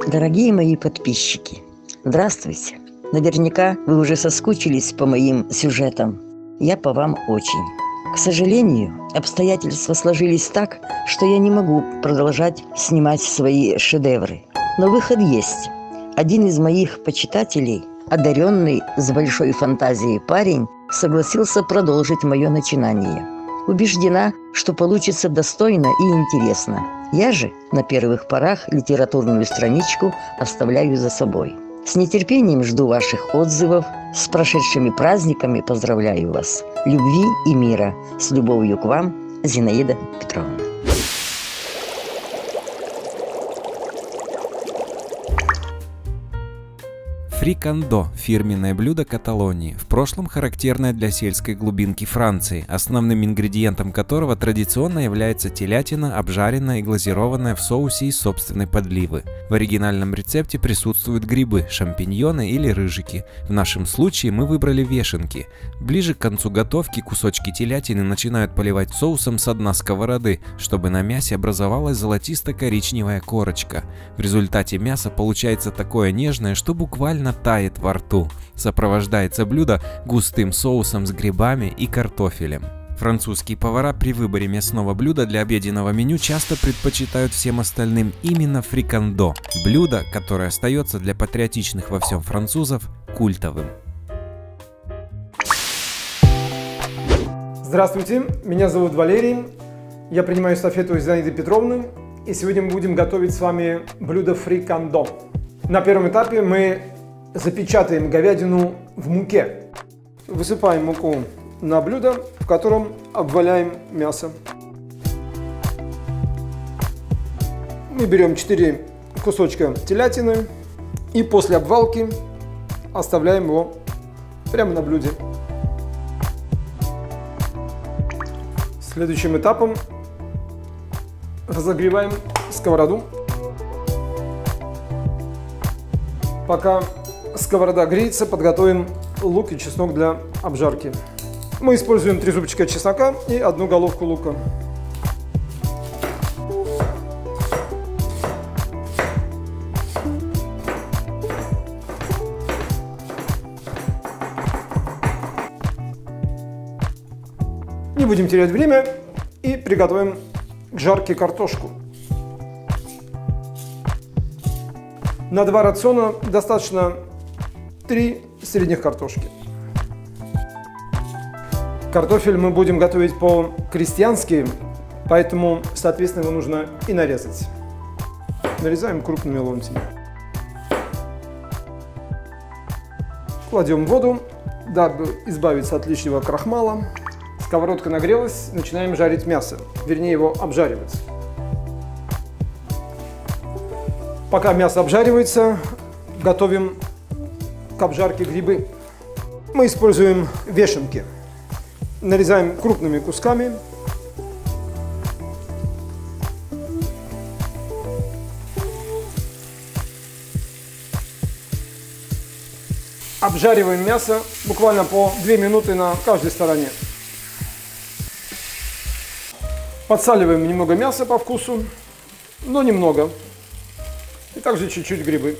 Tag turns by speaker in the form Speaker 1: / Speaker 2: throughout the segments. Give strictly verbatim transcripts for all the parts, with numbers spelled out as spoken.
Speaker 1: Дорогие мои подписчики, здравствуйте! Наверняка вы уже соскучились по моим сюжетам. Я по вам очень. К сожалению, обстоятельства сложились так, что я не могу продолжать снимать свои шедевры. Но выход есть. Один из моих почитателей, одаренный с большой фантазией парень, согласился продолжить мое начинание. Убеждена, что получится достойно и интересно. Я же на первых порах литературную страничку оставляю за собой. С нетерпением жду ваших отзывов. С прошедшими праздниками поздравляю вас. Любви и мира. С любовью к вам, Зинаида Петровна.
Speaker 2: Фрикандо – фирменное блюдо Каталонии, в прошлом характерное для сельской глубинки Франции, основным ингредиентом которого традиционно является телятина, обжаренная и глазированная в соусе из собственной подливы. В оригинальном рецепте присутствуют грибы, шампиньоны или рыжики. В нашем случае мы выбрали вешенки. Ближе к концу готовки кусочки телятины начинают поливать соусом с дна сковороды, чтобы на мясе образовалась золотисто-коричневая корочка. В результате мясо получается такое нежное, что буквально тает во рту. Сопровождается блюдо густым соусом с грибами и картофелем. Французские повара при выборе мясного блюда для обеденного меню часто предпочитают всем остальным именно фрикандо – блюдо, которое остается для патриотичных во всем французов культовым.
Speaker 3: Здравствуйте, меня зовут Валерий, я принимаю эстафету из Зинаиды Петровны, и сегодня мы будем готовить с вами блюдо фрикандо. На первом этапе мы запечатаем говядину в муке. Высыпаем муку на блюдо, в котором обваляем мясо. Мы берем четыре кусочка телятины и после обвалки оставляем его прямо на блюде. Следующим этапом разогреваем сковороду. Пока сковорода греется, подготовим лук и чеснок для обжарки. Мы используем три зубчика чеснока и одну головку лука. Не будем терять время и приготовим к жарке картошку. На два рациона достаточно три средних картошки. Картофель мы будем готовить по-крестьянски, поэтому, соответственно, его нужно и нарезать. Нарезаем крупными ломтями. Кладем в воду, дабы избавиться от лишнего крахмала. Сковородка нагрелась, начинаем жарить мясо, вернее его обжаривать. Пока мясо обжаривается, готовим к обжарке грибы. Мы используем вешенки. Нарезаем крупными кусками. Обжариваем мясо буквально по две минуты на каждой стороне. Подсаливаем немного мяса по вкусу, но немного. И также чуть-чуть грибы.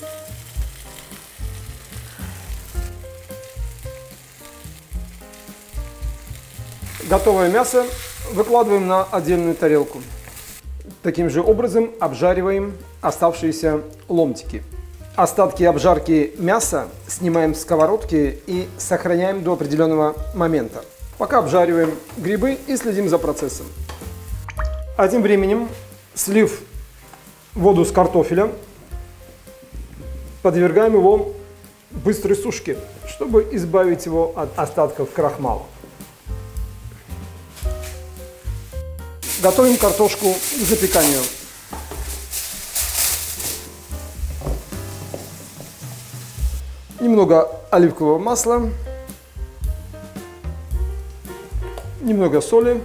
Speaker 3: Готовое мясо выкладываем на отдельную тарелку. Таким же образом обжариваем оставшиеся ломтики. Остатки обжарки мяса снимаем с сковородки и сохраняем до определенного момента. Пока обжариваем грибы и следим за процессом. А тем временем, слив воду с картофеля, подвергаем его быстрой сушке, чтобы избавить его от остатков крахмала. Готовим картошку к запеканию. Немного оливкового масла, немного соли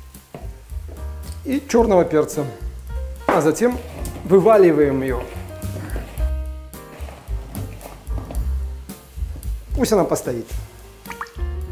Speaker 3: и черного перца. А затем вываливаем ее. Пусть она постоит.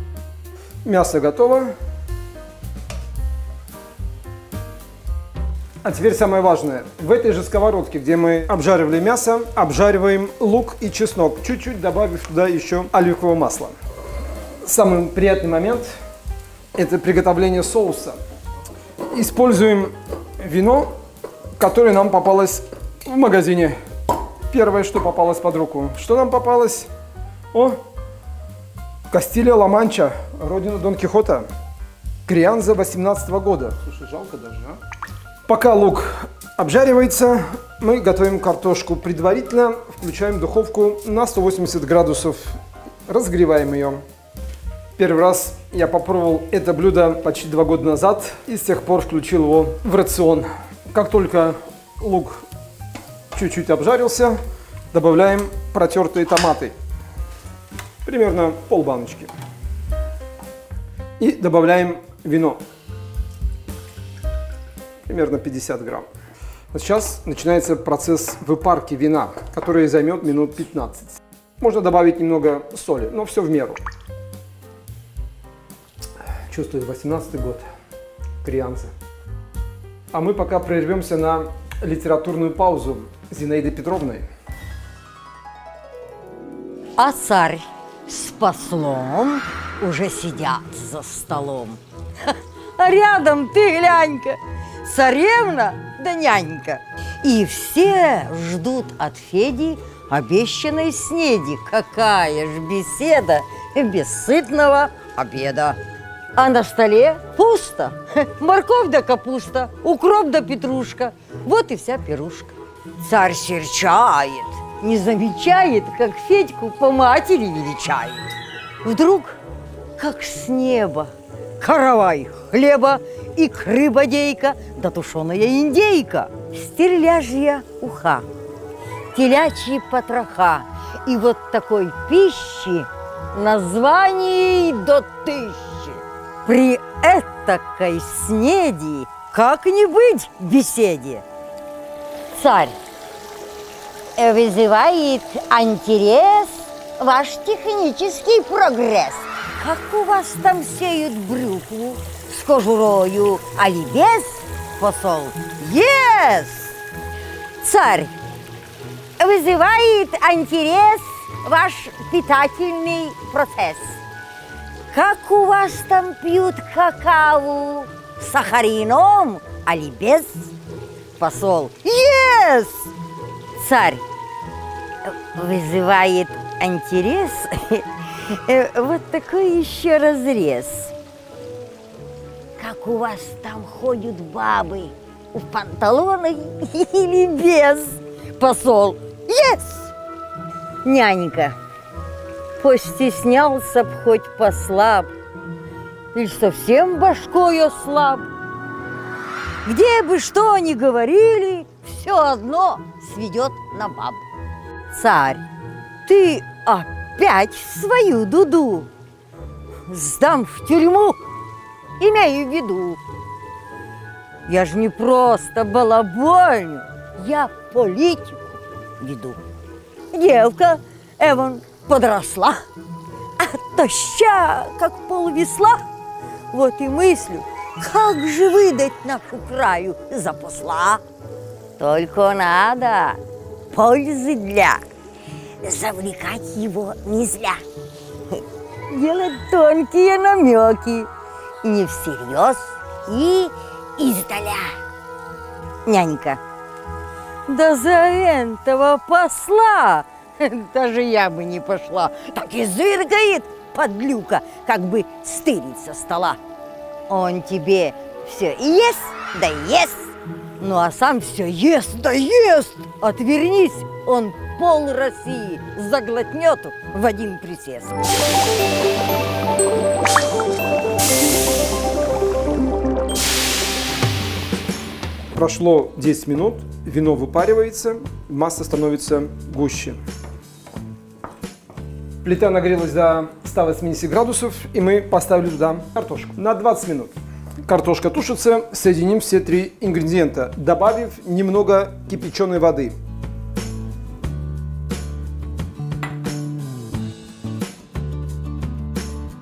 Speaker 3: Мясо готово. А теперь самое важное. В этой же сковородке, где мы обжаривали мясо, обжариваем лук и чеснок, чуть-чуть добавив туда еще оливкового масла. Самый приятный момент – это приготовление соуса. Используем вино, которое нам попалось в магазине. Первое, что попалось под руку. Что нам попалось? О, Кастилья-Ла-Манча, родина Дон Кихота. Крианза восемнадцатого года. Слушай, жалко даже, а? Пока лук обжаривается, мы готовим картошку предварительно. Включаем духовку на сто восемьдесят градусов. Разогреваем ее. Первый раз я попробовал это блюдо почти два года назад и с тех пор включил его в рацион. Как только лук чуть-чуть обжарился, добавляем протертые томаты. Примерно полбаночки. И добавляем вино. Примерно пятьдесят грамм. Вот сейчас начинается процесс выпарки вина, который займет минут пятнадцать. Можно добавить немного соли, но все в меру. Чувствую, восемнадцатый год. Крианза. А мы пока прервемся на литературную паузу с Зинаидой Петровной.
Speaker 4: А царь с послом уже сидят за столом. А рядом ты глянь-ка, царевна да нянька. И все ждут от Феди обещанной снеди. Какая ж беседа без сытного обеда. А на столе пусто. Морковь да капуста, укроп да петрушка. Вот и вся пирушка. Царь серчает, не замечает, как Федьку по матери величает. Вдруг, как с неба, каравай хлеба, икры бодейка, да тушеная индейка, стерляжья уха, телячьи потроха. И вот такой пищи названий до тысячи. При этакой снеди как не быть беседе? Царь вызывает интерес ваш технический прогресс. Как у вас там сеют брюкву с кожурою, али без? Посол, yes! Царь вызывает интерес ваш питательный процесс. Как у вас там пьют какао с сахарином, али без? Посол, yes! Царь вызывает интерес вот такой еще разрез. Как у вас там ходят бабы, в панталонах или без? Посол, yes! Нянька, постеснялся б хоть послаб, или совсем башкой ослаб. Где бы что ни говорили, все одно сведет на баб. Царь, ты опять свою дуду сдам в тюрьму, имею в виду. Я ж не просто балаболю, я политику веду. Девка, Эван, подросла, а тоща, как полвесла. Вот и мыслю, как же выдать нашу краю за посла. Только надо пользы для завлекать его не зря. Делать тонкие намеки, не всерьез и издаля. Нянька, да за этого посла даже я бы не пошла. Так и зыркает подлюка, как бы стырить со стола. Он тебе все ест, да ест, ну а сам все ест, да ест. Отвернись, он пол России заглотнет в один присест.
Speaker 3: Прошло десять минут, вино выпаривается, масса становится гуще. Плита нагрелась до ста восьмидесяти градусов, и мы поставили туда картошку на двадцать минут. Картошка тушится, соединим все три ингредиента, добавив немного кипяченой воды.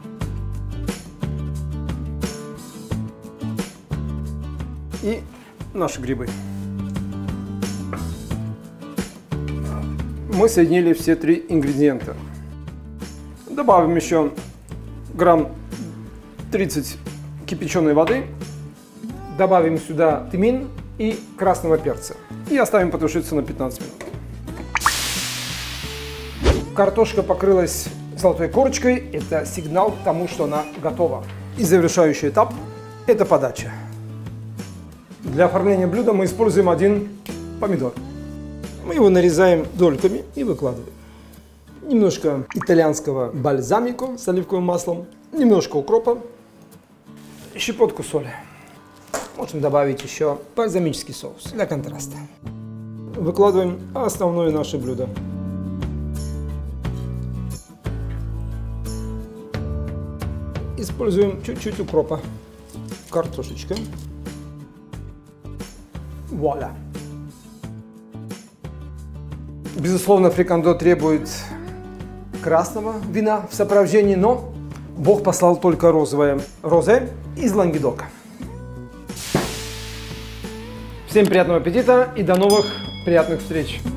Speaker 3: И наши грибы. Мы соединили все три ингредиента. Добавим еще грамм тридцать кипяченой воды. Добавим сюда тмин и красного перца. И оставим потушиться на пятнадцать минут. Картошка покрылась золотой корочкой. Это сигнал к тому, что она готова. И завершающий этап – это подача. Для оформления блюда мы используем один помидор. Мы его нарезаем дольками и выкладываем. Немножко итальянского бальзамико с оливковым маслом, немножко укропа, щепотку соли. Можем добавить еще бальзамический соус для контраста. Выкладываем основное наше блюдо. Используем чуть-чуть укропа. Картошечка. Вуаля! Безусловно, фрикандо требует красного вина в сопровождении, но Бог послал только розовое розе из Лангедока. Всем приятного аппетита и до новых приятных встреч!